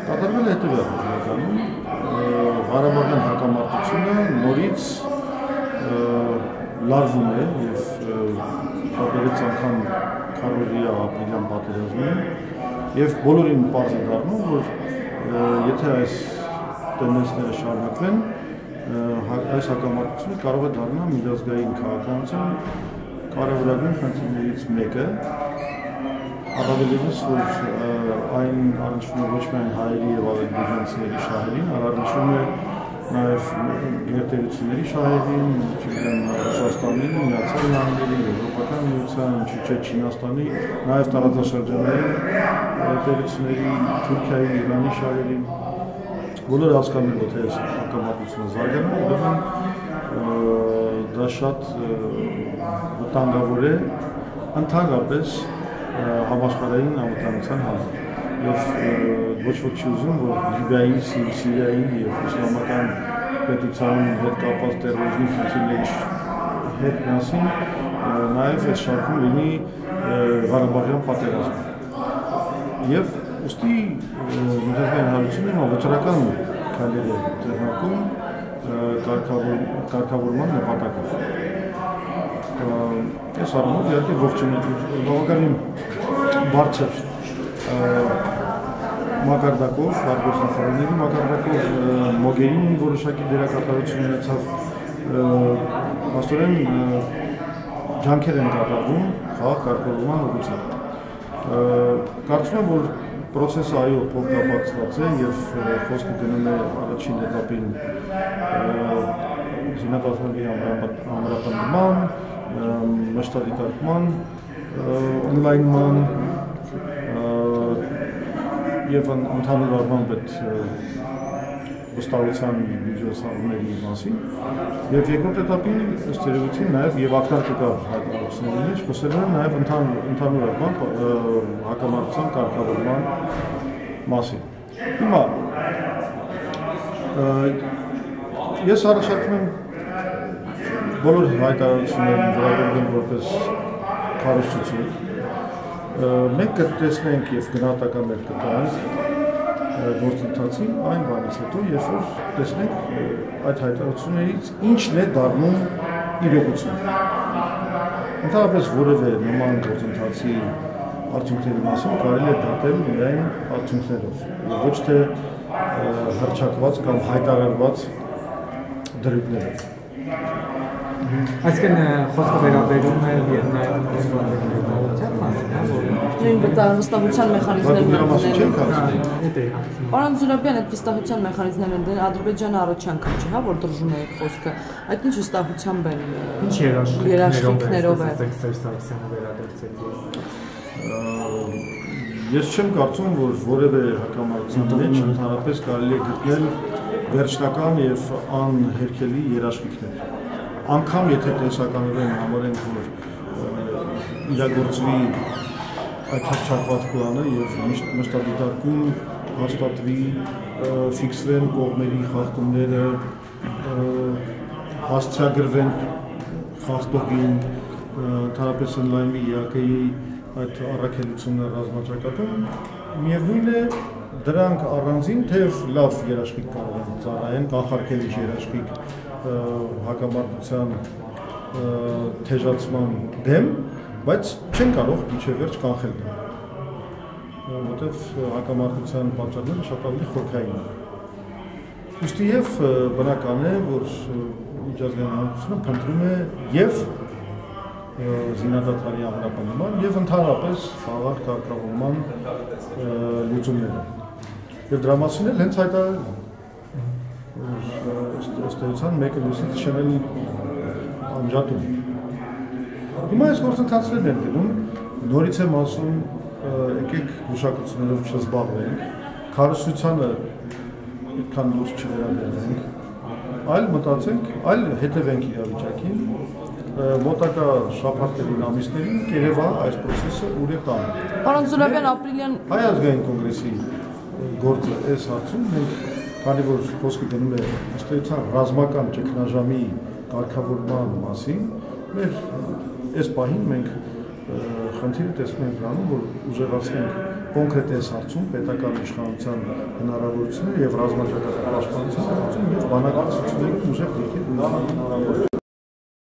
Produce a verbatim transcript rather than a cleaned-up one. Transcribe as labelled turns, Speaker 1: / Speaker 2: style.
Speaker 1: կատարվել է հետևյալը, Ղարաբաղյան հակամարտությունը նորից լարվում է և շատերից անգամ քարոզի է ապրիլյան պատերազմում և բոլորին պարզ է դառնում, որ եթե այս տենդենսները շարունակվեն, այս հակամարտությունը կարող է դառնալ միջազգային քաղաքականության կարևորագույն խնդիրներից մեկը, առավելևս, որ այն առնչվում է ոչ միայն հայերի և ադրբեջանցիների շահերին, առնչվում է նաև գերտերությունների շահերին, Ռուսաստանի, Միացյալ Նահանգների, Եվրոպական միության, ինչու՞ չէ Չինաստանի, նաև տարածաշրջանային տերությունների, Թուրքիայի, Իրանի շահերին։ Բոլորը հասկանում են, թե այս հակամարտությունը զարգանում, ուրեմն դա շատ վտանգավոր է ընդհանրապես համաշխարհային անվտանգության համար։ Եվ ոչ ոք չի ուզում, որ Լիբիայի, Սիրիայի և իսլամական պետության հետ կապված տերորիզմի խնդիրների հետ միասին նաև այս շարքում լինի Ղարաբաղյան պատերազմը։ Եվ ուստի միջազգային հանրությունը վճռական քայլեր է ձեռնարկում կարգավորման նպատակով։ Այս առումով իհարկե ողջունում բավականին բարձր մակարդակով, արտգործնախարարների մակարդակով Մոգերինին որոշակի դերակատարություն ունեցավ, փաստորեն ջանքեր են կատարվում խաղաղ կարգավորման ուղղությամբ։ Կարծում եմ, որ պրոցեսը այո փոխկապակցված է և խոսքը գնում է առաջին էտապին զինադատարների ամրապնդման, մշտադիտարկման, օնլայնման և ընդհանուր առմամբ այդ վստահության միջոցառումների մասին և երկրորդ էտապին ըստ երևույթին նաև և ակնարկը հայտարարությունների մեջ խոսելու են նաև ընդհանուր առմամբ հակամարտության կարգավորման մասին։ Հիմա ես առաջարկում եմ բոլոր հայտարարություններին վերաբերել որպես քարոզչություն մենք կտեսնենք և գնահատականներ կտանք գործընթացին այն բանից հետո, երբ որ տեսնենք այդ հայտարարություններից ինչն է դառնում իրողություն։ Ընդհանրապես որևէ նման գործընթացի արդյունքների մասին կարելի է դատել միայն արդյունքներով, ոչ թե հռչակված կամ հայտարարված դրույթներով։
Speaker 2: Այսինքն խոսքը վերաբերում է նաև
Speaker 3: վստահության մեխանիզմներն են դնել։ Պարոն Զուրաբյան, այդ վստահության մեխանիզմներն են դնել, Ադրբեջանը առաջանք չի, հա, որ դրժում է խոսքը։ Այդ ինչ վստահությամբ են երաշխիքներով է։
Speaker 1: Ես չեմ կարծում, որ որևէ հակամարտության մեջ ընդհանրապես կարելի է գտնել վերջնական և անհերքելի երաշխիքներ։ Անգամ եթե տեսականորեն համարենք, որ իրագործվի այդ հռչակված պլանը և մշտադիտարկում հաստատվի, ֆիքսվեն կողմերի խախտումները, հասցեագրվեն խախտողին, ընդհանրապես ընդլայնվի ԵԱԿ-ի այդ առաքելությունը ռազմաճակատում, միևնույն է դրանք առանձին թեև լավ երաշխիք կարող են ծառայեն, կանխարգելիչ երաշխիք հակամարտության թեժացման դեմ, բայց չեն կարող մինչև վերջ կանխել դա, որտև հակամարտության պատճառները շատ ավելի խորքային են։ Ուստի և բնական է, որ միջազգային հանրությունը փնտրում է և զինադատարի ամրապնդման և ընդհանրապես խաղաղ կարգավորման լուծումները։ Եվ դրա մասին էլ հենց հայտարարել են։ Ըստ էության մեկը լույսից շնել անջատում։ Հիմա այս գործընթացներն են գնում, նորից եմ ասում, եկեք գուշակություններով չզբաղվենք, քարոզչությանը այդքան լուրջ չվերաբերվենք, այլ մտածենք, այլ հետևենք իրավիճակին, մոտակա շաբաթներին, ամիսներին կերևա այս պրոցեսը ուր է տանում։
Speaker 3: Պարոն Զուրաբյան, ապրիլյան
Speaker 1: Հայ ազգային կոնգրեսի գործը այս հարցում մենք, քանի որ խոսքը գնում է ըստ էության ռազմական ճգնաժամի կարգավորման մասին, մեր այս պահին մենք խնդիրը տեսնում ենք դրանում, որ ուժեղացնենք կոնկրետ այս հարցում պետական իշխանության հնարավորությունները եւ ռազմաճակատի պաշտպանության հարցում եւ բանակցությունների ուժեղ դիրքի ունենալու հնարավորություն